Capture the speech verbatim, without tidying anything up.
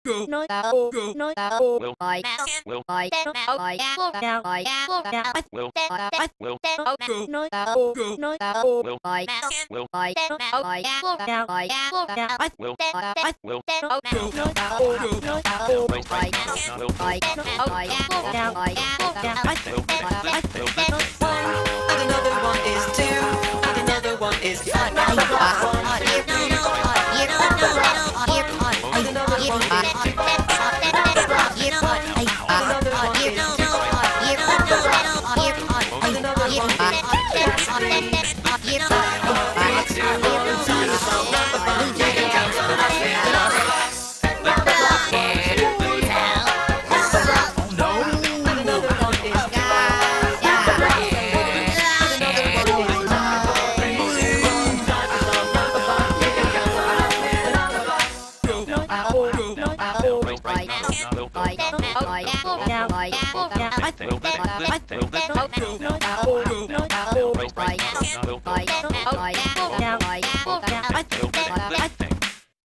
go, nói go, go, nói will, gọi will, gọi gọi chào gọi chào will, will, go, nói go, go, nói will, gọi will, gọi gọi chào gọi chào will, will, go, nói go, go, nói will, gọi will, gọi gọi chào gọi chào And another one is two, and another one is one. And another one is gọi gọi chào gọi